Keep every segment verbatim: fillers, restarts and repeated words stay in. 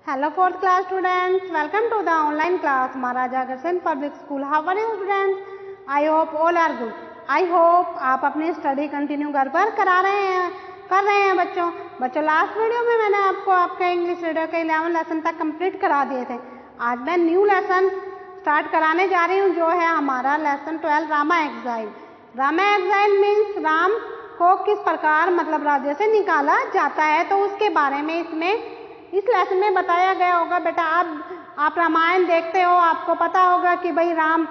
Hello fourth class students, welcome to the online class Maharaja Agrawal Public School. How are you students? I hope all are good. I hope आप अपनी study continue घर पर करा रहे हैं कर रहे हैं बच्चों बच्चों लास्ट वीडियो में मैंने आपको आपका इंग्लिश रीडर के इलेवन लेसन तक कंप्लीट करा दिए थे। आज मैं न्यू लेसन स्टार्ट कराने जा रही हूँ जो है हमारा lesson twelve Rama exile. Rama exile means Ram को किस प्रकार मतलब राज्य से निकाला जाता है, तो उसके बारे में इसमें इस लेसन में बताया गया होगा। बेटा आप आप रामायण देखते हो, आपको पता होगा कि भाई राम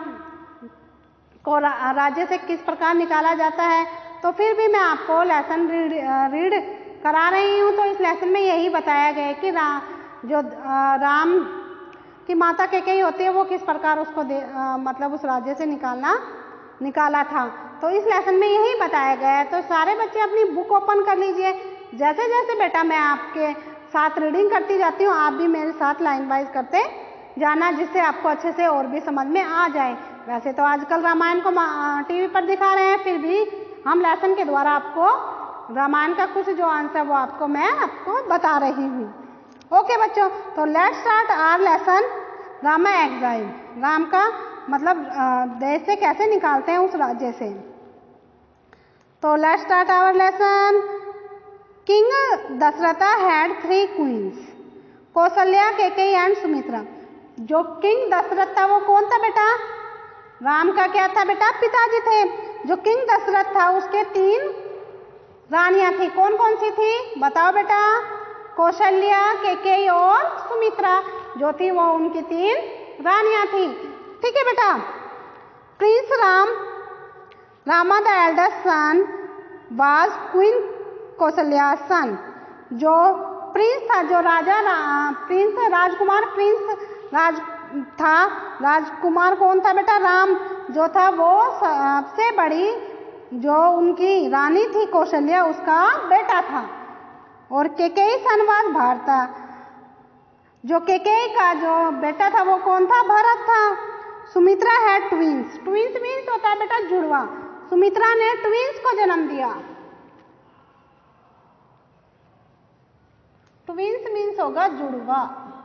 को रा, राज्य से किस प्रकार निकाला जाता है। तो फिर भी मैं आपको लेसन रीड रीड करा रही हूँ। तो इस लेसन में यही बताया गया है कि रा, जो आ, राम की माता कैकेयी होती है वो किस प्रकार उसको दे, आ, मतलब उस राज्य से निकालना निकाला था। तो इस लेसन में यही बताया गया है। तो सारे बच्चे अपनी बुक ओपन कर लीजिए। जैसे जैसे बेटा मैं आपके साथ रीडिंग करती जाती हूँ, आप भी मेरे साथ लाइन वाइज करते जाना, जिससे आपको अच्छे से और भी समझ में आ जाए। वैसे तो आजकल रामायण को टीवी पर दिखा रहे हैं, फिर भी हम लेसन के द्वारा आपको रामायण का कुछ जो आंसर वो आपको मैं आपको बता रही हूँ। ओके बच्चों, तो let's start our lesson Rama exile. Ram का मतलब देश से कैसे निकालते हैं उस राज्य से। तो let's start our lesson. King Dashratha had three queens, Kaushalya, Kaikeyi and Sumitra. जो किंग दशरथ था वो कौन था बेटा? राम का क्या था बेटा? पिताजी थे। जो किंग दशरथ था उसके तीन रानियां थी। कौन कौन सी थी बताओ बेटा? कौशल्या, कैकेयी और सुमित्रा जो थी वो उनकी तीन रानियां थी। ठीक है बेटा। Prince Ram Rama the eldest son was queen Kaushalya son. जो प्रिंस था, जो राजा रा, प्रिंस राजकुमार प्रिंस राज था, राजकुमार कौन था बेटा? राम जो था वो सबसे बड़ी जो उनकी रानी थी कौशल्या उसका बेटा था। और कैकेयी सन वाज भारता। जो कैकेयी का जो बेटा था वो कौन था? भरत था। Sumitra had twins. Twins means होता है बेटा जुड़वा। सुमित्रा ने ट्विंस को जन्म दिया। ट्विंस मीन्स होगा जुड़वा।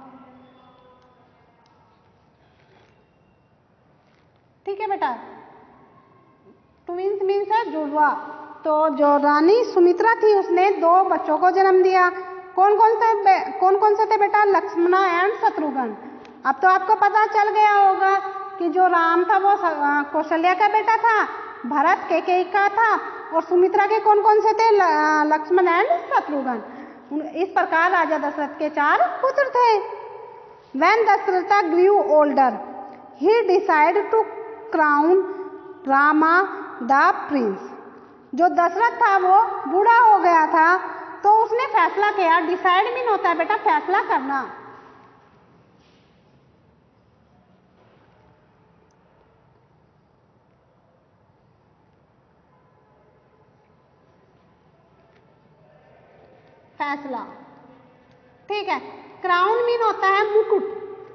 ठीक है बेटा, ट्विंस मीन्स है जुड़वा। तो जो रानी सुमित्रा थी उसने दो बच्चों को जन्म दिया। कौन कौन से कौन कौन से थे बेटा? लक्ष्मण एंड शत्रुघ्न। अब तो आपको पता चल गया होगा कि जो राम था वो कौशल्या का बेटा था, भरत कैकेयी का था, और सुमित्रा के कौन कौन से थे? लक्ष्मण एंड शत्रुघ्न। इस प्रकार राजा दशरथ के चार पुत्र थे। When Dasharatha grew older, he decided to crown Rama the prince. जो दशरथ था वो बूढ़ा हो गया था तो उसने फैसला किया। डिसाइड मीन होता है बेटा फैसला करना। फैसला, ठीक है। क्राउन मीन होता है मुकुट।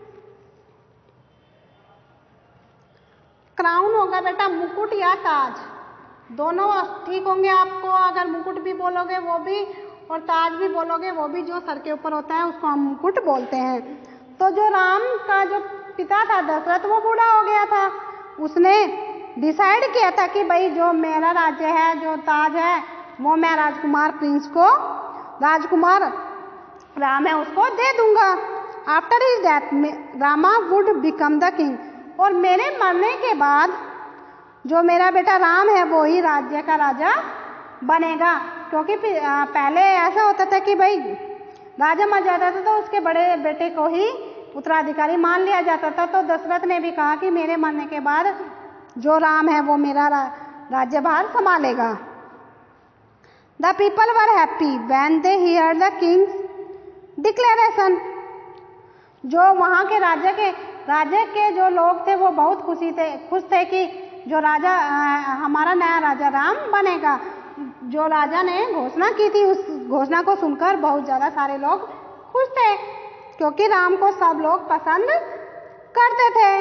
क्राउन होगा बेटा मुकुट या ताज, दोनों ठीक होंगे आपको। अगर मुकुट भी बोलोगे वो भी, और ताज भी बोलोगे वो भी, जो सर के ऊपर होता है उसको हम मुकुट बोलते हैं। तो जो राम का जो पिता था दशरथ वो बूढ़ा हो गया था। उसने डिसाइड किया था कि भाई जो मेरा राज्य है, जो ताज है, वो मैं राजकुमार प्रिंस को, राजकुमार राम है उसको दे दूंगा। After his death Rama would become the king. और मेरे मरने के बाद जो मेरा बेटा राम है वो ही राज्य का राजा बनेगा। क्योंकि पहले ऐसा होता था कि भाई राजा मर जाता था तो उसके बड़े बेटे को ही उत्तराधिकारी मान लिया जाता था। तो दशरथ ने भी कहा कि मेरे मरने के बाद जो राम है वो मेरा रा, राज्यभार संभालेगा। The people were happy when they hear the king's declaration. जो वहाँ के राज्य के राज्य के जो लोग थे वो बहुत खुशी थे खुश थे कि जो राजा आ, हमारा नया राजा राम बनेगा। जो राजा ने घोषणा की थी उस घोषणा को सुनकर बहुत ज़्यादा सारे लोग खुश थे, क्योंकि राम को सब लोग पसंद करते थे।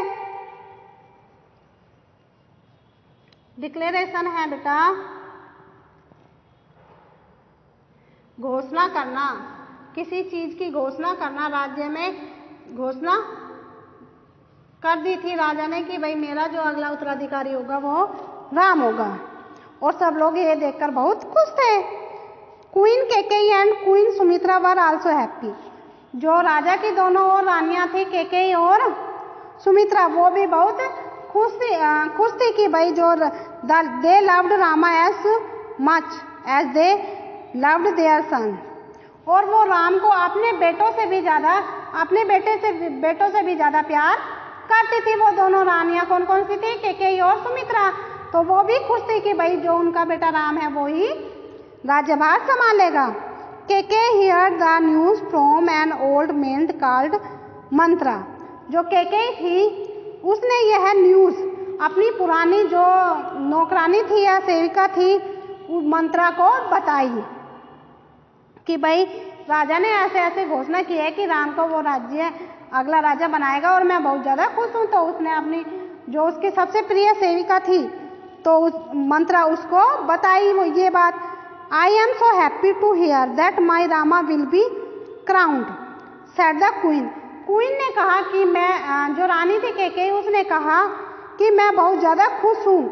डिक्लेरेशन है बेटा घोषणा करना। किसी चीज की घोषणा करना, राज्य में घोषणा कर दी थी राजा ने कि भाई मेरा जो अगला उत्तराधिकारी होगा वो राम होगा। और सब लोग ये देखकर बहुत खुश थे। Queen Kaikeyi and queen Sumitra were also happy. जो राजा की दोनों और रानियां थी, केकेई और सुमित्रा, वो भी बहुत खुश थी खुश थी कि भाई जो they loved Rama as much as they loved their son. और वो राम को अपने बेटों से भी ज़्यादा अपने बेटे से बेटों से भी ज़्यादा प्यार करती थी। वो दोनों रानियां कौन कौन सी थी? केकेई और सुमित्रा। तो वो भी खुश थी कि भाई जो उनका बेटा राम है वो ही राज्यभार संभालेगा। Kaikeyi heard the news from an old maid called Manthara. जो केकेई थी उसने यह न्यूज़ अपनी पुरानी जो नौकरानी थी या सेविका थी मंत्रा को बताई कि भाई राजा ने ऐसे ऐसे घोषणा की है कि राम को वो राज्य अगला राजा बनाएगा और मैं बहुत ज़्यादा खुश हूँ। तो उसने अपनी जो उसकी सबसे प्रिय सेविका थी तो उस मंत्रा उसको बताई वो ये बात। I am so happy to hear that my Rama will be crowned said the queen. Queen ने कहा कि मैं, जो रानी थी केकेई, उसने कहा कि मैं बहुत ज़्यादा खुश हूँ,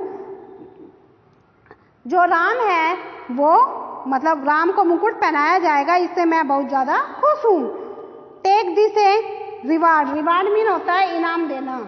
जो राम है वो मतलब राम को मुकुट पहनाया जाएगा, इससे मैं बहुत ज़्यादा खुश हूँ। Take this a reward. Reward mean होता है इनाम देना।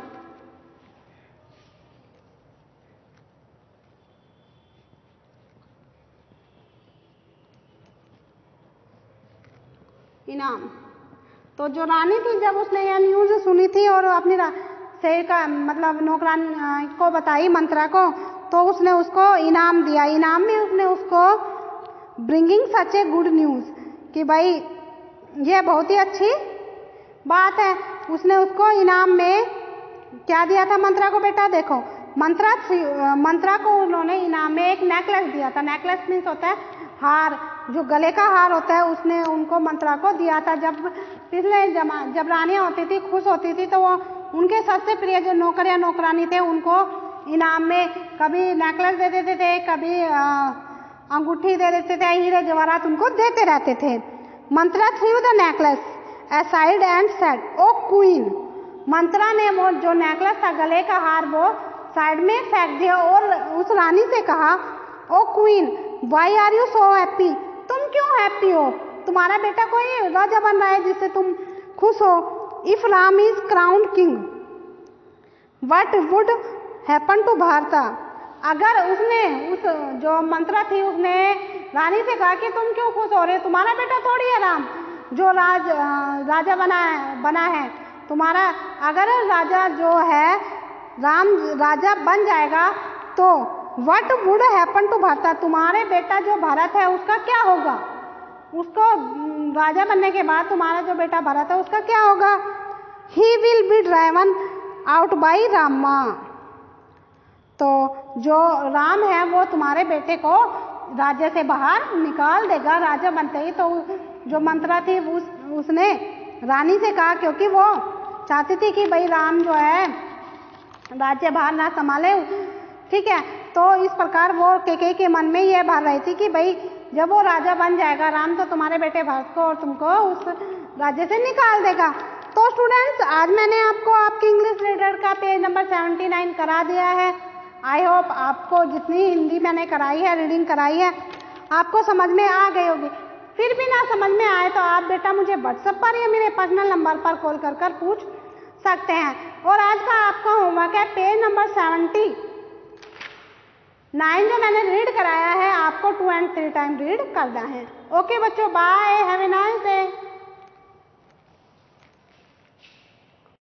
इनाम। तो जो रानी थी जब उसने यह न्यूज़ सुनी थी और अपनी सेविका मतलब नौकरानी को बताई मंत्रा को, तो उसने उसको इनाम दिया। इनाम में उसने उसको bringing such a good news कि भाई यह बहुत ही अच्छी बात है। उसने उसको इनाम में क्या दिया था मंत्रा को? बेटा देखो, मंत्रा मंत्रा को उन्होंने इनाम में एक नेकलेस दिया था। नेकलेस मीन्स होता है हार, जो गले का हार होता है, उसने उनको मंत्रा को दिया था। जब पिछले जमा जब रानियाँ होती थी खुश होती थी तो वो उनके सबसे प्रिय जो नौकर या नौकरानी थे उनको इनाम में कभी नेकलेस दे देते थे, कभी अंगूठी दे देते थे, हीरे जवाहरात उनको देते रहते थे। Manthara threw the necklace aside and said O queen. Manthara ने वो जो नेकलेस था, गले का हार, वो साइड में फेंक दिया और उस रानी से कहा, O queen why are you so happy. तुम क्यों हैप्पी हो? तुम्हारा बेटा कोई राजा बन रहा है जिससे तुम खुश हो। If Ram is crowned king what would happen to Bharata. अगर उसने उस जो मंत्रा थी उसने रानी से कहा कि तुम क्यों खुश हो रहे हो, तुम्हारा बेटा थोड़ी है राम जो राज राजा बना है बना है तुम्हारा। अगर राजा जो है राम राजा बन जाएगा तो what would happen to Bharat. तुम्हारे बेटा जो भारत है उसका क्या होगा? उसको राजा बनने के बाद तुम्हारा जो बेटा भरत है उसका क्या होगा? He will be driven out by Rama. तो जो राम है वो तुम्हारे बेटे को राज्य से बाहर निकाल देगा राजा बनते ही। तो जो मंत्रा थी उस उसने रानी से कहा, क्योंकि वो चाहती थी कि भाई राम जो है राज्य बाहर ना संभाले, ठीक है। तो इस प्रकार वो केकेई के मन में ये भर रही थी कि भाई जब वो राजा बन जाएगा राम तो तुम्हारे बेटे भरत को और तुमको उस राज्य से निकाल देगा। तो स्टूडेंट्स, आज मैंने आपको आपकी इंग्लिश रीडर का पेज नंबर सेवेंटी नाइन करा दिया है। आई होप आपको जितनी हिंदी मैंने कराई है, रीडिंग कराई है, आपको समझ में आ गई होगी। फिर भी ना समझ में आए तो आप बेटा मुझे व्हाट्सएप पर या मेरे पर्सनल नंबर पर कॉल कर कर पूछ सकते हैं। और आज का आपका होमवर्क है पेज नंबर सेवेंटी नाइन जो मैंने रीड कराया है, आपको two and three time read करना है। ओके बच्चों, bye, have a nice day.